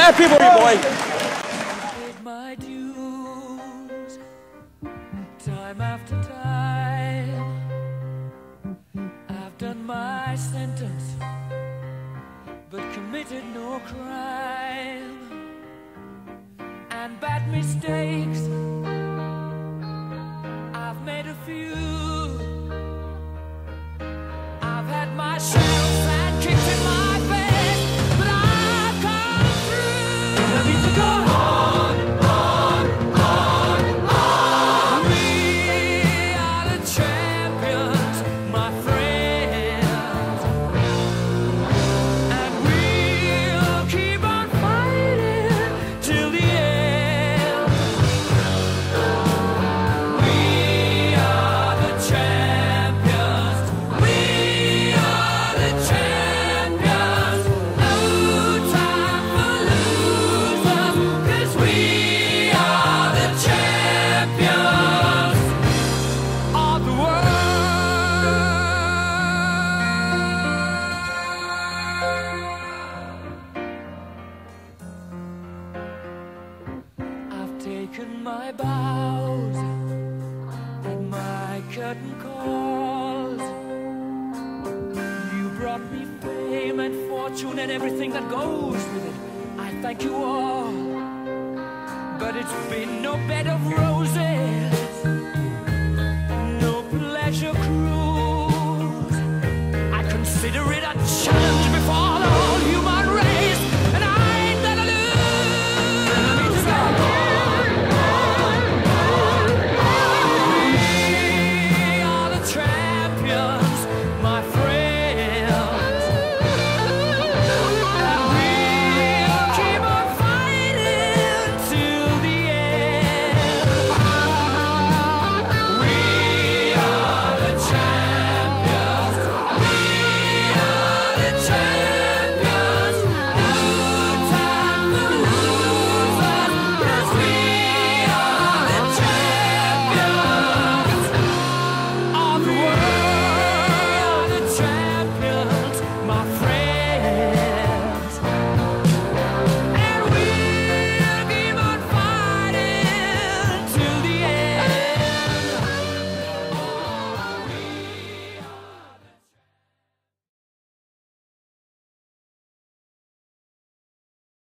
Happy for you, boy. Paid my dues, time after time. I've done my sentence, but committed no crime. And bad mistakes, I've made a few. I've had my share of sand kicked in my face, but I've come through. I need to go on, on, on, on. We are the champions, my friends, and we'll keep on fighting till the end. We are the champions. We are the champions. No time for losers, 'cause we are the champions of the world. I've taken my bows and my curtain calls. You brought me fame and fortune and everything that goes with it. I thank you all, but it's been no bed of roses, no pleasure cruise. I consider it a challenge.